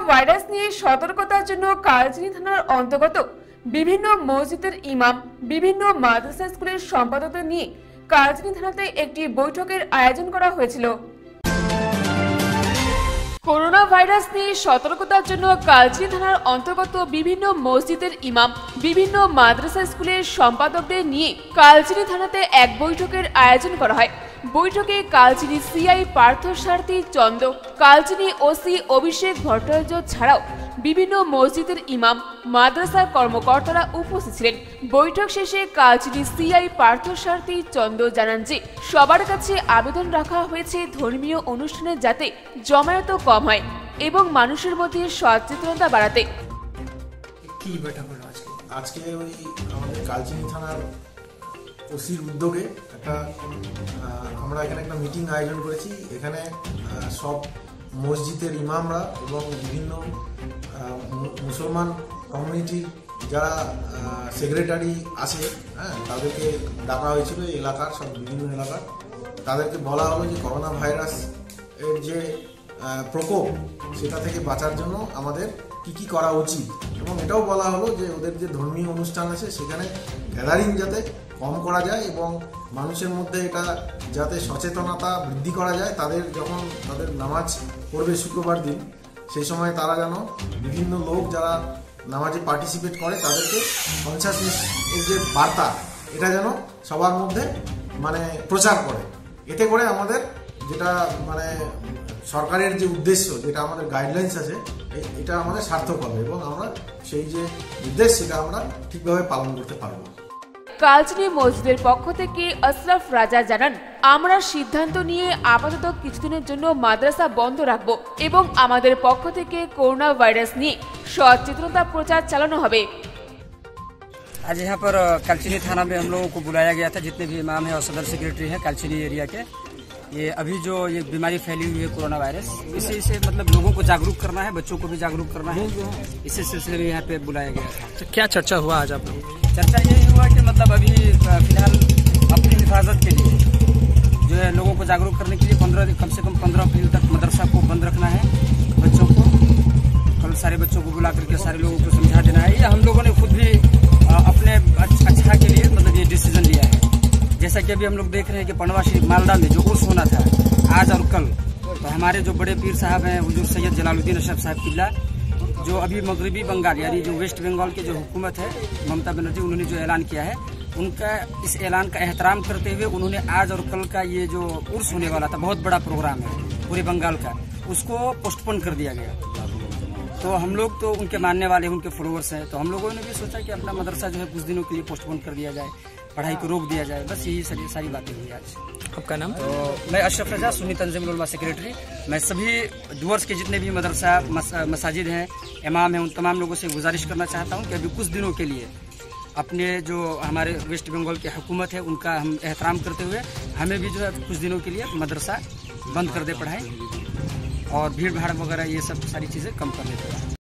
Virus নিয়ে সতর্কতার জন্য কালচিনি থানার অন্তর্গত বিভিন্ন মসজিদের ইমাম, বিভিন্ন মাদ্রাসা স্কুলের সম্পাদকদের নিয়ে কালচিনি থানাতে একটি বৈঠকের আয়োজন করা হয়েছিল। করোনা ভাইরাস নিয়ে সতর্কতার জন্য কালচিনি থানার অন্তর্গত বিভিন্ন মসজিদের ইমাম, বিভিন্ন মাদ্রাসা স্কুলের সম্পাদকদের নিয়ে কালচিনি থানাতে এক বৈঠকের আয়োজন করা হয়। বৈঠকে কালচিনি সিআই পার্থসারথী চন্দ্র, কালচিনি ওসি অভিষেক ভট্টাচার্য ছাড়াও বিভিন্ন মসজিদের ইমাম, মাদ্রাসার কর্মকর্তারা উপস্থিত ছিলেন। বৈঠক শেষে কালচিনি সিআই পার্থসারথী চন্দ্র জানান যে সবার কাছে আবেদন রাখা হয়েছে ধর্মীয় অনুষ্ঠানে যাতে জমায়েত কম হয় এবং মানুষের মধ্যে সচেতনতা বাড়াতে। কি বৈঠক হলো আজকে ওই আমাদের কালচিনি থানার ওসির উদ্যোগে আমরা এখানে একটা মিটিং আয়োজন করেছি। এখানে সব মসজিদের ইমামরা এবং বিভিন্ন মুসলমান কমিউনিটির যারা সেক্রেটারি আছে, তাদেরকে ডাকা হয়েছিল। এলাকার সব বিভিন্ন এলাকার তাদেরকে বলা হলো যে করোনা ভাইরাস এর যে প্রকোপ সেটা থেকে বাঁচার জন্য আমাদের কি করা উচিত, এবং এটাও বলা হলো যে ওদের যে ধর্মীয় অনুষ্ঠান আছে সেখানে গ্যাদারিং যাতে কম করা যায় এবং মানুষের মধ্যে এটা যাতে সচেতনতা বৃদ্ধি করা যায়। তাদের যখন তাদের নামাজ পড়বে শুক্রবার দিন, সেই সময় তারা যেন বিভিন্ন লোক যারা নামাজে পার্টিসিপেট করে তাদেরকে কনসাসনেস এর যে বার্তা এটা যেন সবার মধ্যে প্রচার করে। এতে করে আমাদের যেটা সরকারের যে উদ্দেশ্য, যেটা আমাদের গাইডলাইন্স আছে, এটা আমাদের সার্থক হবে এবং আমরা সেই যে উদ্দেশ্য সেটা আমরা ঠিকভাবে পালন করতে পারবো। কালচিনি মসজিদের পক্ষ থেকে আশরাফ রাজা জানান, আমরা সিদ্ধান্ত নিয়ে আপাতত কিছুদিনের জন্য মাদ্রাসা বন্ধ রাখবো এবং আমাদের পক্ষ থেকে করোনা ভাইরাস নিয়ে সচেতনতা प्रचार चालाना হবে। आज यहाँ पर कालचिनी थाना में हम लोगों को बुलाया गया था, जितने भी इमाम है और सदर सेक्रेटरी है कालचिनी एरिया के। ये अभी जो ये बीमारी फैली हुई है कोरोना वायरस, इसी से लोगों को जागरूक करना है, बच्चों को भी जागरूक करना है। इसी सिलसिले में यहाँ पे बुलाया गया था। तो क्या चर्चा हुआ आज आप लोगों? चर्चा यही हुआ कि अभी फिलहाल अपनी हिफाजत के लिए जो है लोगों को जागरूक करने के लिए कम से कम 15 अप्रैल तक मदरसा को बंद रखना है। बच्चों को कल सारे बच्चों को बुला करके सारे लोगों को समझा देना है। ये हम लोगों ने खुद भी अपने अच्छा के लिए ये डिसीजन लिया है। जैसा कि अभी हम लोग देख रहे हैं कि पनवासी मालदा में जो उर्स होना था आज और कल, तो हमारे जो बड़े पीर साहब हैं हुजूर सैयद जलालुद्दीन अशरफ साहब किला, जो अभी मगरबी बंगाल यानी जो वेस्ट बंगाल की जो हुकूमत है ममता बनर्जी, उन्होंने जो ऐलान किया है, उनका इस ऐलान का एहतराम करते हुए उन्होंने आज और कल का ये जो उर्स होने वाला था, बहुत बड़ा प्रोग्राम है पूरे बंगाल का, उसको पोस्टपोन कर दिया गया। तो हम लोग तो उनके मानने वाले, उनके फॉलोअर्स हैं, तो हम लोगों ने भी सोचा कि अपना मदरसा जो है कुछ दिनों के लिए पोस्टपोन कर दिया जाए, पढ़ाई को रोक दिया जाए। बस यही सारी बातें हुई आज। आपका नाम? तो मैं अशरफ रजा, सुन्नी तंजीमुल उलमा सेक्रेटरी। मैं सभी डुअर्स के जितने भी मदरसा मसाजिद हैं, इमाम हैं, उन तमाम लोगों से गुजारिश करना चाहता हूँ कि अभी कुछ दिनों के लिए अपने जो हमारे वेस्ट बंगाल की हुकूमत है उनका हम एहतराम करते हुए हमें भी जो है कुछ दिनों के लिए मदरसा बंद कर दे पढ़ाई, और भीड़ भाड़ वगैरह ये सब सारी चीज़ें कम कर देते हैं।